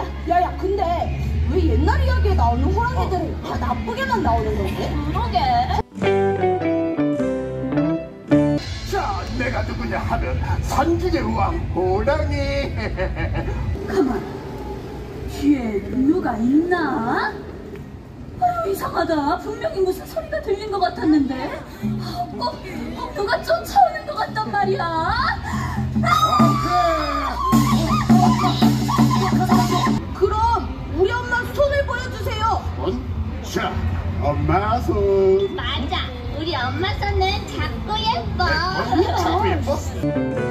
야야, 근데 왜 옛날 이야기에 나오는 호랑이들은 다 나쁘게만 나오는 건데? 그러게. 자, 내가 누구냐 하면 산중의 왕 호랑이. 가만. 뒤에 누가 있나? 아유, 이상하다. 분명히 무슨 소리가 들린 것 같았는데. 꼭 누가 쫓아오는 것 같단 말이야. 그럼 우리 엄마 손을 보여주세요. 자, 엄마 손. 맞아. 우리 엄마 손은 작고 예뻐. 자꾸 예뻐.